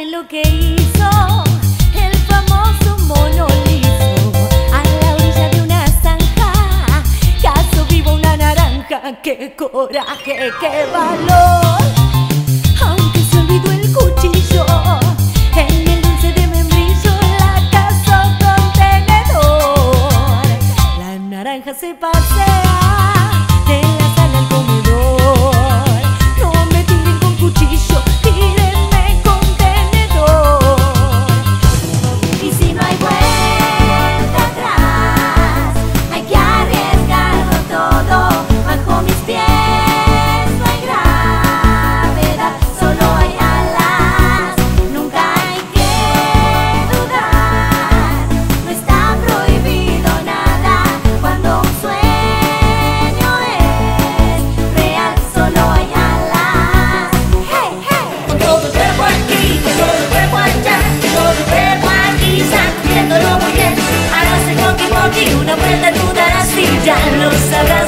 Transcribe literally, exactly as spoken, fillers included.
¿Saben lo que hizo el famoso mono liso? A la orilla de una zanja cazó vivo una naranja. ¡Qué coraje, qué valor! Aunque se olvidó el cuchillo, en el dulce de membrillo la cazó con tenedor. La naranja se pasea de la sala al comedor. No me tiren con cuchillo, tírenme con tenedor. Y si no hay vuelta atrás, hay que arriesgarlo todo. Bajo mis pies no hay gravedad, solo hay alas. Nunca hay que dudar, no está prohibido nada cuando un sueño es real. Solo hay alas. Hey, hey. Con todo el cuerpo aquí, con todo el cuerpo allá, con todo el cuerpo aquí, sacudiéndolo muy bien. Hágase coqui coqui, una vuelta tú darás y ya lo sabrás.